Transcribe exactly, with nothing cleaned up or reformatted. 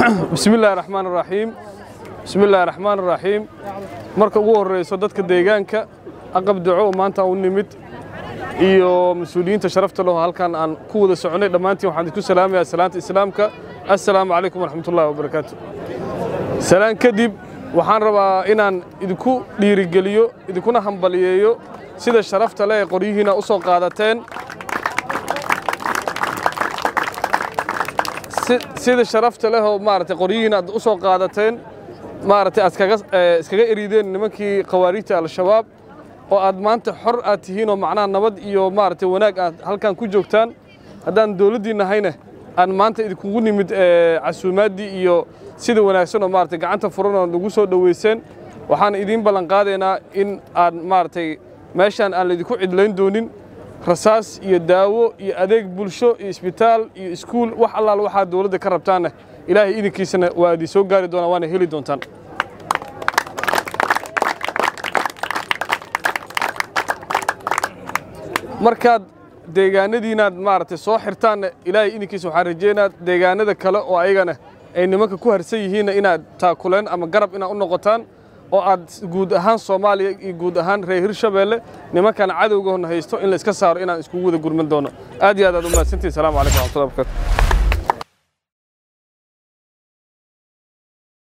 بسم الله الرحمن الرحيم بسم الله الرحمن الرحيم marka ugu horeyso dadka deegaanka aqab duco maanta u nimid iyo mas'uuliyiinta sharafta leh halkan aan ku wada soconay dhamaantiin waxaan idinku salaamayaa salaanta islaamka assalaamu calaykum waraxmatullaahi wabarakaatuh salaan kadib waxaan rabaa inaan idinku dhiirigeliyo idinkuna hambaliyeeyo sida sharafta leh qoryihiina u soo qaadateen sida sharafta leh oo maartay qoryihiina u soo qaadateen maartay askaga iskaga iriideen nimankii qawaariijta al-shabaab oo aad maanta xor aad tihiin oo macnaha nabad iyo maartay wanaag aad halkan ku joogtaan haddaan dawladdiina hayna aan maanta idinku nimid casuumaadii iyo sida wanaagsan oo maartay gacanta furan oo lagu soo dhaweyseen waxaan idin ballan qaadaynaa in aan maartay meeshan aan idinku cidlayn doonin rasaas iyo daawo iyo adeeg bulsho iyo isbitaal iyo iskuul wax allaal waxa dawladda ka rabtaan ilaahay idinkiisana waa idin soo gaari doonaa waana heli doontaan markaad deegaanadiinaad maartay soo xirtaan ilaahay idinkiisa waxaan rajeynayaa deegaanada kale oo ayagana ay nimanka ku harsan yihiin inaad taakuleen ama garab inaad u noqotaan oo aad guud ahaan Soomaaliya iyo guud ahaan reer Hirshabeelle nimankan cadawga haysto in la iska saaro inaan isku wada gurman doono aad iyo aad aad u mahadsantiin salaamu calaykum wa rahmatullahi wa barakaatuh